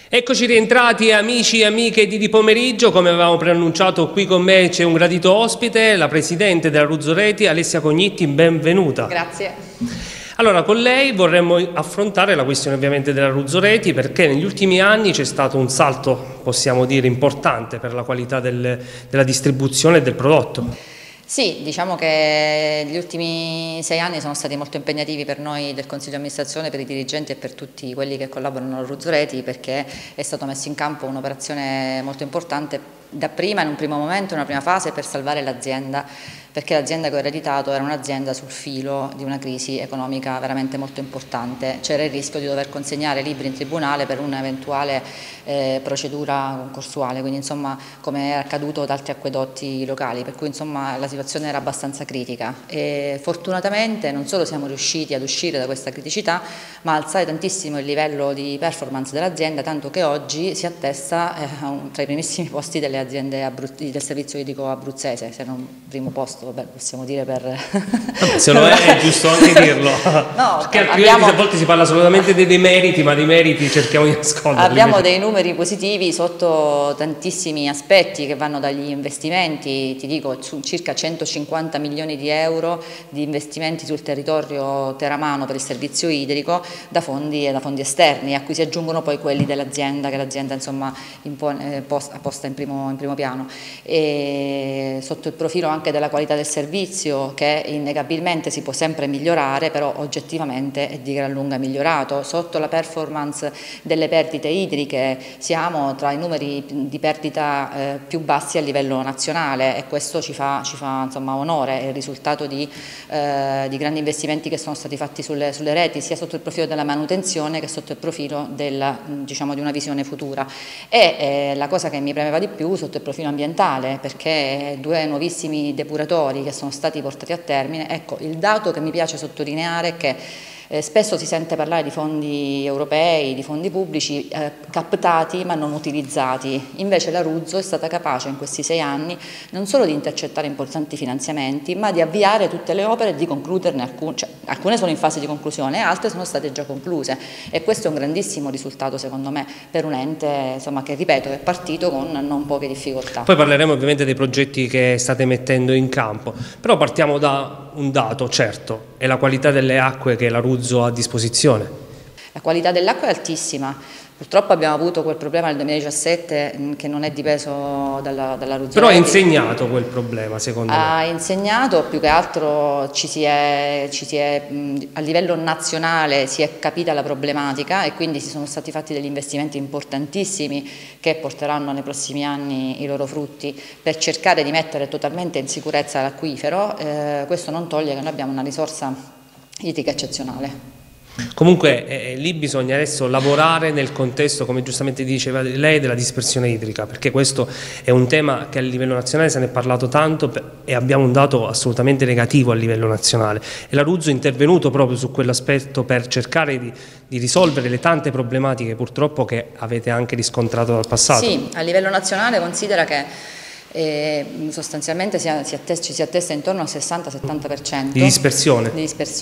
Eccoci rientrati amici e amiche di Pomeriggio. Come avevamo preannunciato, qui con me c'è un gradito ospite, la presidente dell'Abruzzo Reti, Alessia Cognitti, benvenuta. Grazie. Allora, con lei vorremmo affrontare la questione ovviamente dell'Abruzzo Reti, perché negli ultimi anni c'è stato un salto, possiamo dire, importante per la qualità della distribuzione e del prodotto. Sì, diciamo che gli ultimi 6 anni sono stati molto impegnativi per noi del Consiglio di amministrazione, per i dirigenti e per tutti quelli che collaborano all'Abruzzo Reti, perché è stato messo in campo un'operazione molto importante dapprima, in un primo momento, in una prima fase, per salvare l'azienda, perché l'azienda che ho ereditato era un'azienda sul filo di una crisi economica veramente molto importante. C'era il rischio di dover consegnare libri in tribunale per un'eventuale procedura concorsuale, quindi insomma come è accaduto ad altri acquedotti locali, per cui insomma la situazione era abbastanza critica e fortunatamente non solo siamo riusciti ad uscire da questa criticità, ma a alzare tantissimo il livello di performance dell'azienda, tanto che oggi si attesta tra i primissimi posti delle aziende del servizio idrico abruzzese, se non primo posto, vabbè, possiamo dire per... Se lo è giusto anche dirlo, no, perché altrimenti a volte si parla solamente dei demeriti, ma dei meriti cerchiamo di nasconderli. Abbiamo dei numeri positivi sotto tantissimi aspetti che vanno dagli investimenti, ti dico su circa 150 milioni di euro di investimenti sul territorio teramano per il servizio idrico da fondi esterni, a cui si aggiungono poi quelli dell'azienda, che l'azienda insomma ha posta in primo piano, e sotto il profilo anche della qualità del servizio, che innegabilmente si può sempre migliorare, però oggettivamente è di gran lunga migliorato. Sotto la performance delle perdite idriche siamo tra i numeri di perdita più bassi a livello nazionale, e questo ci fa insomma onore, è il risultato di grandi investimenti che sono stati fatti sulle reti, sia sotto il profilo della manutenzione che sotto il profilo diciamo, di una visione futura. E la cosa che mi premeva di più sotto il profilo ambientale, perché 2 nuovissimi depuratori che sono stati portati a termine. Ecco, il dato che mi piace sottolineare è che spesso si sente parlare di fondi europei, di fondi pubblici captati ma non utilizzati, invece l'Abruzzo è stata capace in questi 6 anni non solo di intercettare importanti finanziamenti, ma di avviare tutte le opere e di concluderne alcune, cioè, alcune sono in fase di conclusione, altre sono state già concluse, e questo è un grandissimo risultato secondo me per un ente insomma, che ripeto è partito con non poche difficoltà. Poi parleremo ovviamente dei progetti che state mettendo in campo, però partiamo da un dato certo, è la qualità delle acque che l'Abruzzo ha a disposizione. La qualità dell'acqua è altissima. Purtroppo abbiamo avuto quel problema nel 2017 che non è dipeso dall'Abruzzo. Però ha insegnato quel problema, secondo me. Ha insegnato, più che altro a livello nazionale si è capita la problematica, e quindi si sono stati fatti degli investimenti importantissimi che porteranno nei prossimi anni i loro frutti per cercare di mettere totalmente in sicurezza l'acquifero. Questo non toglie che noi abbiamo una risorsa idrica eccezionale. Comunque lì bisogna adesso lavorare nel contesto, come giustamente diceva lei, della dispersione idrica, perché questo è un tema che a livello nazionale se ne è parlato tanto e abbiamo un dato assolutamente negativo a livello nazionale, e l'Abruzzo è intervenuto proprio su quell'aspetto per cercare di risolvere le tante problematiche purtroppo che avete anche riscontrato dal passato. Sì, a livello nazionale considera che sostanzialmente ci si attesta intorno al 60-70% di dispersione.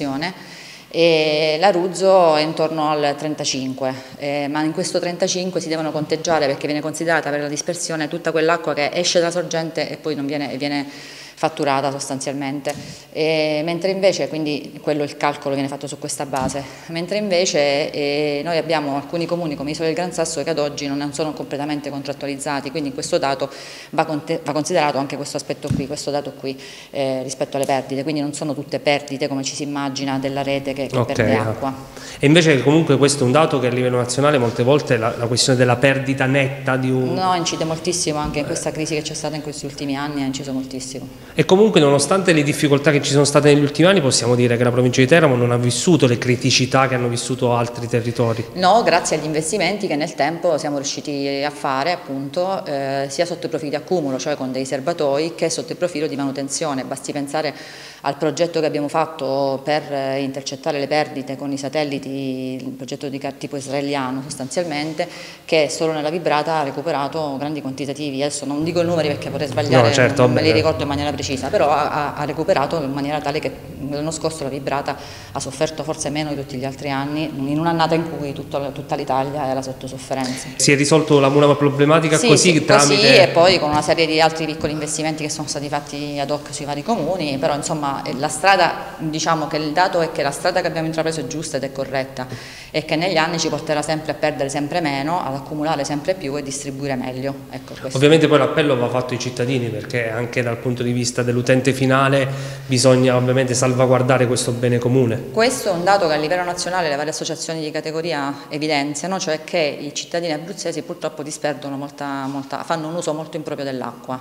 E l'Abruzzo è intorno al 35%, ma in questo 35% si devono conteggiare, perché viene considerata per la dispersione tutta quell'acqua che esce dalla sorgente e poi non viene fatturata sostanzialmente, mentre invece, quindi quello il calcolo viene fatto su questa base, mentre invece noi abbiamo alcuni comuni come Isola del Gran Sasso che ad oggi non sono completamente contrattualizzati, quindi in questo dato va considerato anche questo aspetto qui, questo dato qui rispetto alle perdite, quindi non sono tutte perdite come ci si immagina della rete che perde acqua. E invece comunque questo è un dato che a livello nazionale molte volte la questione della perdita netta di un... No, incide moltissimo, anche in questa crisi che c'è stata in questi ultimi anni ha inciso moltissimo. E comunque nonostante le difficoltà che ci sono state negli ultimi anni possiamo dire che la provincia di Teramo non ha vissuto le criticità che hanno vissuto altri territori. No, grazie agli investimenti che nel tempo siamo riusciti a fare appunto sia sotto il profilo di accumulo, cioè con dei serbatoi, che sotto il profilo di manutenzione. Basti pensare al progetto che abbiamo fatto per intercettare le perdite con i satelliti, il progetto di tipo israeliano sostanzialmente, che solo nella vibrata ha recuperato grandi quantitativi. Adesso non dico i numeri perché vorrei sbagliare, no, certo, non me li ricordo in maniera precisa, però ha recuperato in maniera tale che l'anno scorso la Vibrata ha sofferto forse meno di tutti gli altri anni, in un'annata in cui tutta l'Italia era sotto sofferenza. Si è risolto la problematica sì, così sì, tramite... Così, e poi con una serie di altri piccoli investimenti che sono stati fatti ad hoc sui vari comuni, però insomma la strada, diciamo che il dato è che la strada che abbiamo intrapreso è giusta ed è corretta e che negli anni ci porterà sempre a perdere sempre meno, ad accumulare sempre più e distribuire meglio. Ecco, ovviamente poi l'appello va fatto ai cittadini, perché anche dal punto di vista dell'utente finale bisogna ovviamente salvaguardare questo bene comune. Questo è un dato che a livello nazionale le varie associazioni di categoria evidenziano, cioè che i cittadini abruzzesi purtroppo disperdono fanno un uso molto improprio dell'acqua.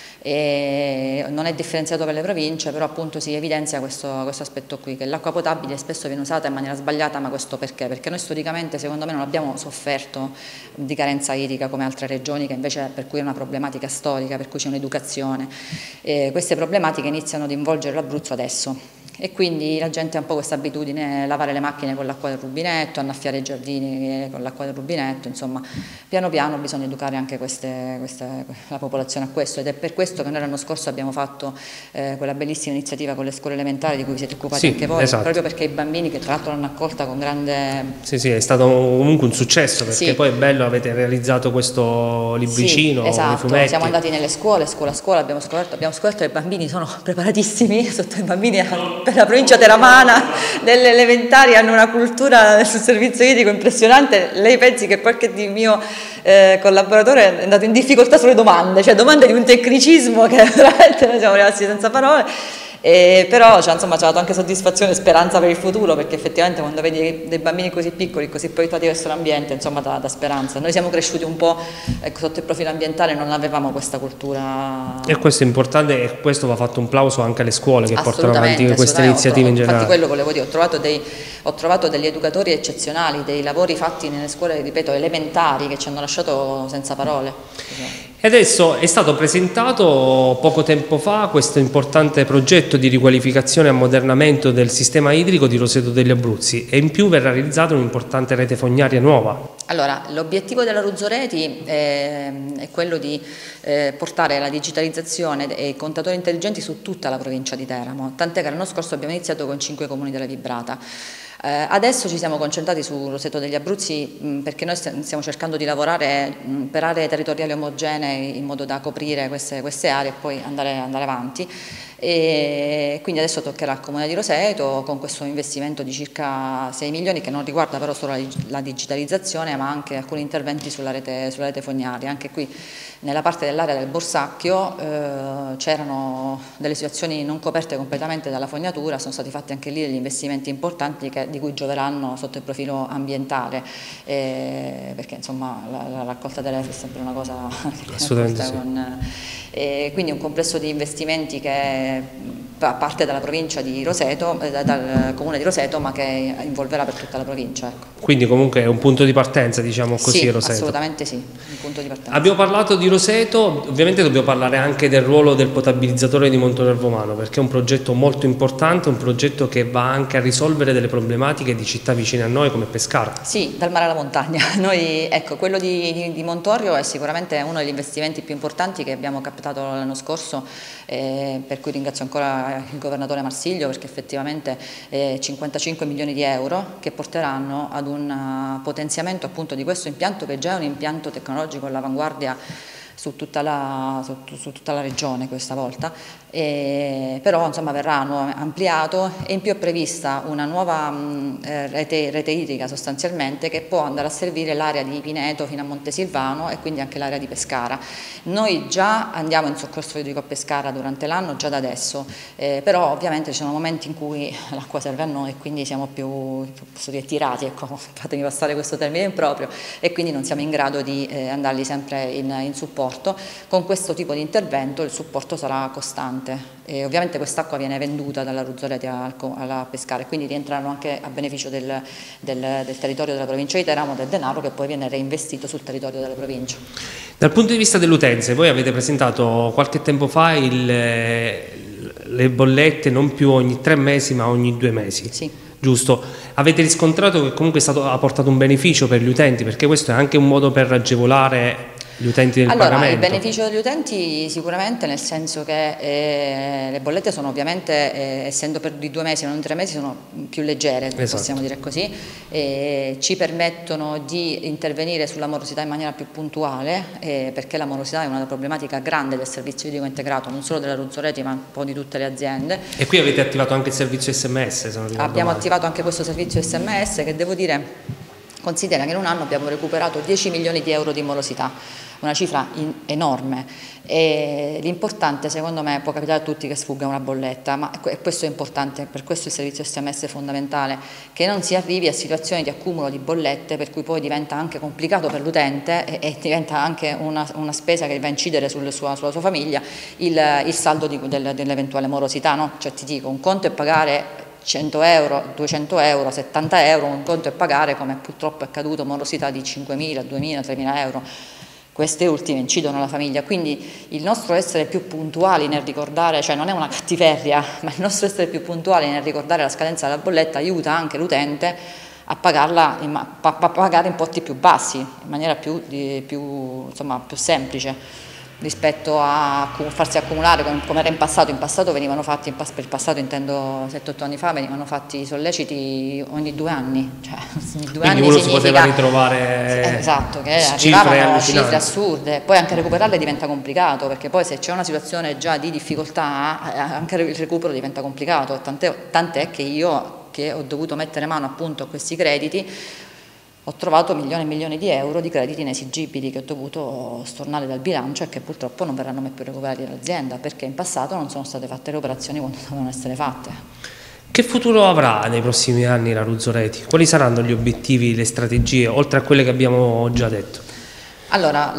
Non è differenziato per le province, però appunto si evidenzia questo aspetto qui, che l'acqua potabile spesso viene usata in maniera sbagliata, ma questo perché? Perché noi storicamente secondo me non abbiamo sofferto di carenza idrica come altre regioni, che invece per cui è una problematica storica, per cui c'è un'educazione. Queste problematiche iniziano ad involgere l'Abruzzo adesso. E quindi la gente ha un po' questa abitudine a lavare le macchine con l'acqua del rubinetto, annaffiare i giardini con l'acqua del rubinetto, insomma piano piano bisogna educare anche la popolazione a questo, ed è per questo che noi l'anno scorso abbiamo fatto quella bellissima iniziativa con le scuole elementari di cui vi siete occupati anche voi, esatto. Proprio perché i bambini, che tra l'altro l'hanno accolta con grande... Sì, è stato comunque un successo, perché poi è bello, avete realizzato questo libricino, esatto. fumetti. Siamo andati nelle scuole, scuola a scuola, abbiamo scoperto che i bambini sono preparatissimi, sotto i bambini per la provincia teramana delle elementari hanno una cultura sul servizio idrico impressionante. Lei pensi che qualche mio collaboratore è andato in difficoltà sulle domande, cioè domande di un tecnicismo che veramente noi siamo rimasti senza parole. Però insomma, ci ha dato anche soddisfazione e speranza per il futuro, perché effettivamente quando vedi dei bambini così piccoli, così proiettati verso l'ambiente, insomma dà speranza. Noi siamo cresciuti un po', ecco, sotto il profilo ambientale, non avevamo questa cultura. E questo è importante, e questo va fatto un plauso anche alle scuole che portano avanti queste iniziative in generale. Infatti quello volevo dire, ho trovato degli educatori eccezionali, dei lavori fatti nelle scuole, ripeto, elementari, che ci hanno lasciato senza parole. E adesso è stato presentato poco tempo fa questo importante progetto di riqualificazione e ammodernamento del sistema idrico di Roseto degli Abruzzi, e in più verrà realizzata un'importante rete fognaria nuova. Allora, l'obiettivo della Ruzzoreti è quello di portare la digitalizzazione e i contatori intelligenti su tutta la provincia di Teramo, tant'è che l'anno scorso abbiamo iniziato con 5 comuni della Vibrata. Adesso ci siamo concentrati su Roseto degli Abruzzi perché noi stiamo cercando di lavorare per aree territoriali omogenee in modo da coprire queste aree e poi andare avanti. E quindi adesso toccherà al Comune di Roseto con questo investimento di circa 6 milioni, che non riguarda però solo la digitalizzazione, ma anche alcuni interventi sulla rete fognaria. Anche qui nella parte dell'area del Borsacchio c'erano delle situazioni non coperte completamente dalla fognatura, sono stati fatti anche lì degli investimenti importanti di cui gioveranno sotto il profilo ambientale, perché insomma la raccolta delle è sempre una cosa che assolutamente sì. Quindi un complesso di investimenti che parte dalla provincia di Roseto, dal comune di Roseto, ma che involverà per tutta la provincia. Ecco. Quindi comunque è un punto di partenza, diciamo così, sì, Roseto. Assolutamente sì, un punto di partenza. Abbiamo parlato di Roseto, ovviamente dobbiamo parlare anche del ruolo del potabilizzatore di Montenervomano, perché è un progetto molto importante, un progetto che va anche a risolvere delle problematiche di città vicine a noi come Pescara. Sì, dal mare alla montagna. Noi, ecco, quello di Montorio è sicuramente uno degli investimenti più importanti che abbiamo captato l'anno scorso, per cui ringrazio ancora il governatore Marsiglio, perché effettivamente 55 milioni di euro che porteranno ad un potenziamento appunto di questo impianto, che già è un impianto tecnologico all'avanguardia su tutta la regione questa volta, però insomma verrà ampliato, e in più è prevista una nuova rete idrica sostanzialmente, che può andare a servire l'area di Pineto fino a Montesilvano e quindi anche l'area di Pescara. Noi già andiamo in soccorso idrico a Pescara durante l'anno, già da adesso, però ovviamente ci sono momenti in cui l'acqua serve a noi e quindi siamo più, posso dire, tirati, ecco, fatemi passare questo termine improprio, e quindi non siamo in grado di andarli sempre in supporto. Con questo tipo di intervento il supporto sarà costante, e ovviamente quest'acqua viene venduta dalla Ruzzoleti alla Pescara, e quindi rientrano anche a beneficio del territorio della provincia di Teramo, del denaro che poi viene reinvestito sul territorio della provincia. Dal punto di vista dell'utenza, voi avete presentato qualche tempo fa le bollette non più ogni 3 mesi ma ogni 2 mesi. Sì. Giusto? Avete riscontrato che comunque ha portato un beneficio per gli utenti, perché questo è anche un modo per agevolare gli utenti del allora, pagamento? Il beneficio degli utenti sicuramente, nel senso che le bollette sono ovviamente, essendo per di 2 mesi, non 3 mesi, sono più leggere, esatto. Possiamo dire così, ci permettono di intervenire sulla morosità in maniera più puntuale, perché la morosità è una problematica grande del servizio idrico integrato, non solo della Abruzzo Reti ma un po' di tutte le aziende. E qui avete attivato anche il servizio SMS, se non ricordo Abbiamo male. attivato anche questo servizio SMS che, devo dire, considera che in un anno abbiamo recuperato 10 milioni di euro di morosità, una cifra enorme, e l'importante, secondo me, può capitare a tutti che sfugga una bolletta, ma questo è importante, per questo il servizio SMS è fondamentale, che non si arrivi a situazioni di accumulo di bollette per cui poi diventa anche complicato per l'utente e diventa anche una spesa che va a incidere sulla sua famiglia, il saldo dell'eventuale morosità, no? Cioè, ti dico, un conto è pagare 100 euro, 200 euro, 70 euro, un conto è pagare, come purtroppo è accaduto, morosità di 5.000, 2.000, 3.000 euro. Queste ultime incidono alla famiglia, quindi il nostro essere più puntuali nel ricordare, cioè non è una cattiveria, ma il nostro essere più puntuali nel ricordare la scadenza della bolletta aiuta anche l'utente a pagarla, a pagare importi più bassi, in maniera più semplice, rispetto a farsi accumulare come era in passato. In passato venivano fatti, per il passato intendo 7-8 anni fa, venivano fatti solleciti ogni 2 anni, cioè ogni 2 Quindi anni uno si poteva ritrovare esatto, che arrivavano cifre assurde, poi anche recuperarle diventa complicato, perché poi se c'è una situazione già di difficoltà anche il recupero diventa complicato, tant'è che io, che ho dovuto mettere mano appunto a questi crediti, ho trovato milioni e milioni di euro di crediti inesigibili che ho dovuto stornare dal bilancio e che purtroppo non verranno mai più recuperati dall'azienda, perché in passato non sono state fatte le operazioni quando dovevano essere fatte. Che futuro avrà nei prossimi anni la Abruzzo Reti? Quali saranno gli obiettivi, le strategie, oltre a quelle che abbiamo già detto? Allora,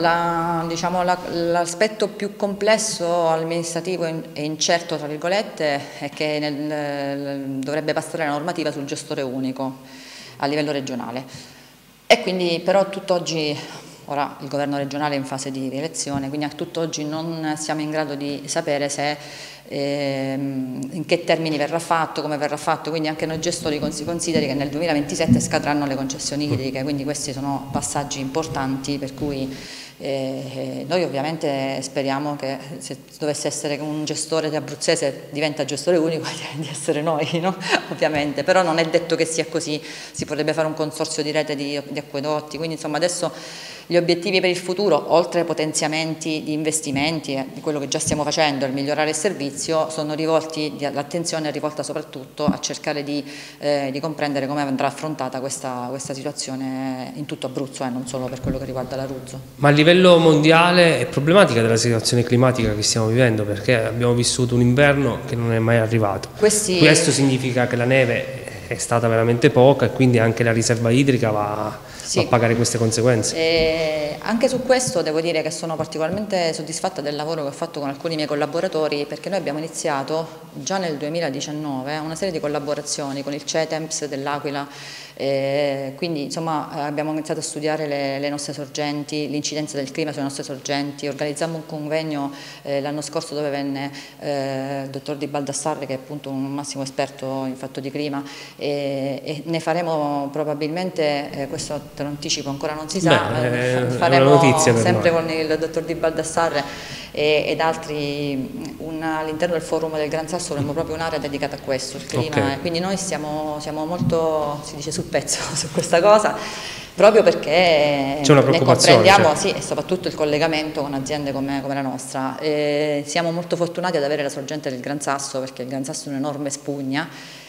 l'aspetto più complesso, amministrativo e incerto, tra virgolette, è che dovrebbe passare la normativa sul gestore unico a livello regionale. E quindi però tutt'oggi, ora il governo regionale è in fase di rielezione, quindi a tutt'oggi non siamo in grado di sapere se in che termini verrà fatto, come verrà fatto, quindi anche noi gestori si consideri che nel 2027 scadranno le concessioni idriche, quindi questi sono passaggi importanti per cui noi ovviamente speriamo che se dovesse essere un gestore di abruzzese diventa gestore unico di essere noi, no? Ovviamente, però non è detto che sia così, si potrebbe fare un consorzio di rete di acquedotti, quindi insomma adesso gli obiettivi per il futuro, oltre ai potenziamenti di investimenti, di quello che già stiamo facendo, il migliorare il servizio, sono rivolti, l'attenzione è rivolta soprattutto a cercare di comprendere come andrà affrontata questa situazione in tutto Abruzzo, non solo per quello che riguarda l'Abruzzo. Ma a livello mondiale è problematica della situazione climatica che stiamo vivendo, perché abbiamo vissuto un inverno che non è mai arrivato. Questo significa che la neve è stata veramente poca e quindi anche la riserva idrica va a pagare queste conseguenze. Anche su questo devo dire che sono particolarmente soddisfatta del lavoro che ho fatto con alcuni miei collaboratori, perché noi abbiamo iniziato già nel 2019 una serie di collaborazioni con il CETEMPS dell'Aquila, quindi insomma abbiamo iniziato a studiare le nostre sorgenti, l'incidenza del clima sulle nostre sorgenti, organizzammo un convegno l'anno scorso dove venne il dottor Di Baldassarre, che è appunto un massimo esperto in fatto di clima, e ne faremo probabilmente, questo te lo anticipo, ancora non si sa, faremo sempre con il dottor Di Baldassarre ed altri all'interno del forum del Gran Sasso avremo proprio un'area dedicata a questo, il clima, quindi noi siamo molto, si dice, sul pezzo su questa cosa, proprio perché ne comprendiamo, e soprattutto il collegamento con aziende come la nostra. Siamo molto fortunati ad avere la sorgente del Gran Sasso, perché il Gran Sasso è un'enorme spugna.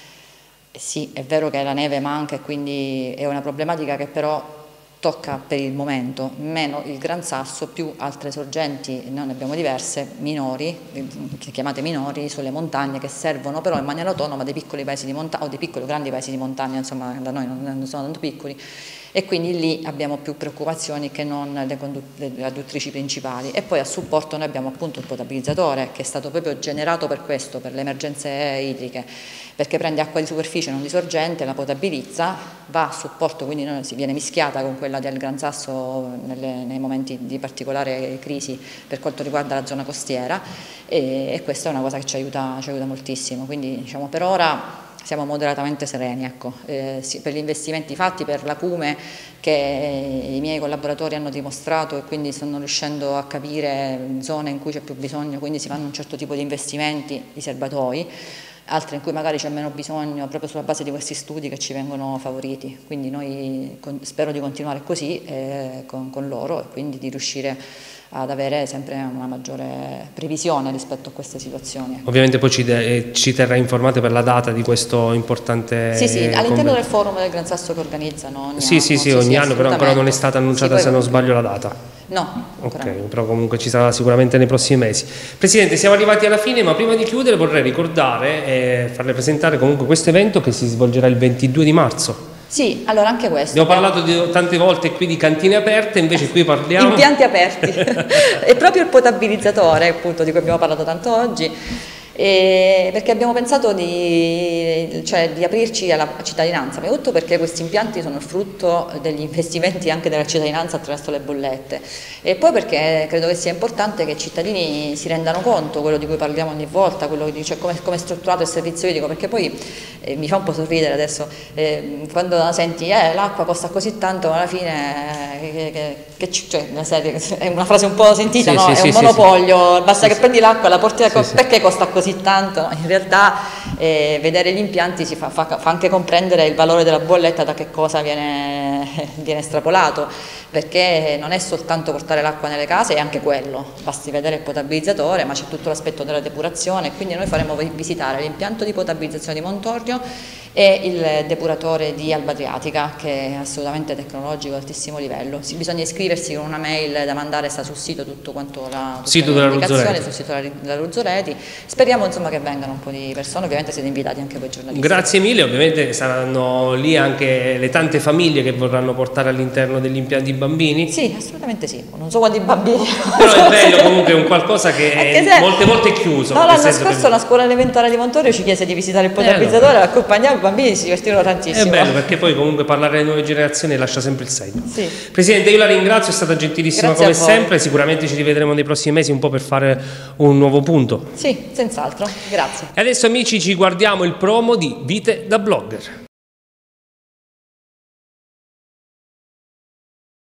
Sì, è vero che la neve manca e quindi è una problematica che però tocca per il momento meno il Gran Sasso, più altre sorgenti, noi ne abbiamo diverse, minori, chiamate minori, sulle montagne, che servono però in maniera autonoma dei piccoli paesi di montagna o dei piccoli grandi paesi di montagna, insomma da noi non sono tanto piccoli, e quindi lì abbiamo più preoccupazioni che non le adduttrici principali. E poi a supporto noi abbiamo appunto un potabilizzatore che è stato proprio generato per questo, per le emergenze idriche, perché prende acqua di superficie, non di sorgente, la potabilizza, va a supporto, quindi si viene mischiata con quella del Gran Sasso nei momenti di particolare crisi per quanto riguarda la zona costiera, e questa è una cosa che ci aiuta moltissimo. Quindi diciamo per ora siamo moderatamente sereni, ecco. Sì, per gli investimenti fatti, per l'acume che i miei collaboratori hanno dimostrato, e quindi stanno riuscendo a capire zone in cui c'è più bisogno, quindi si fanno un certo tipo di investimenti, i serbatoi, altre in cui magari c'è meno bisogno, proprio sulla base di questi studi che ci vengono favoriti. Quindi noi spero di continuare così con loro, e quindi di riuscire ad avere sempre una maggiore previsione rispetto a queste situazioni. Ovviamente poi ci terrà informate per la data di questo importante Sì, all'interno del forum del Gran Sasso che organizzano ogni anno. Ogni anno, però ancora non è stata annunciata, se non sbaglio, la data. No. Ok, però comunque ci sarà sicuramente nei prossimi mesi. Presidente, siamo arrivati alla fine, ma prima di chiudere vorrei ricordare e farle presentare comunque questo evento che si svolgerà il 22 di marzo. Sì, allora anche questo. Abbiamo parlato tante volte qui di cantine aperte, invece qui parliamo... Impianti aperti. È proprio il potabilizzatore, appunto, di cui abbiamo parlato tanto oggi. Perché abbiamo pensato di aprirci alla cittadinanza, ma tutto perché questi impianti sono il frutto degli investimenti anche della cittadinanza attraverso le bollette, e poi perché credo che sia importante che i cittadini si rendano conto, quello di cui parliamo ogni volta, quello cioè come è strutturato il servizio idrico, perché poi mi fa un po' sorridere adesso quando senti l'acqua costa così tanto, ma alla fine cioè, è una frase un po' sentita, no? È un monopolio, basta che prendi l'acqua, la porti perché costa così tanto? In realtà vedere gli impianti fa anche comprendere il valore della bolletta, da che cosa viene estrapolato, perché non è soltanto portare l'acqua nelle case, è anche quello, basti vedere il potabilizzatore, ma c'è tutto l'aspetto della depurazione, quindi noi faremo visitare l'impianto di potabilizzazione di Montorio e il depuratore di Alba Adriatica, che è assolutamente tecnologico, altissimo livello. Bisogna iscriversi con una mail da mandare, sta sul sito tutto quanto sito della Ruzzoleti. Sul sito della Ruzzoleti. Speriamo insomma che vengano un po' di persone, ovviamente siete invitati anche voi giornalisti. Grazie mille, ovviamente saranno lì anche le tante famiglie che vorranno portare all'interno degli impianti i bambini? Sì, assolutamente sì, non so quanti bambini. Però è bello comunque, è un qualcosa che molte volte è chiuso. No, l'anno scorso una scuola elementare di Montorio ci chiese di visitare il potabilizzatore, accompagniamo i bambini, si divertivano tantissimo. È bello perché poi comunque parlare alle nuove generazioni lascia sempre il segno. Sì. Presidente, io la ringrazio, è stata gentilissima come sempre, sicuramente ci rivedremo nei prossimi mesi un po' per fare un nuovo punto. Sì, senz'altro, grazie. E adesso amici ci guardiamo il promo di Vite da Blogger.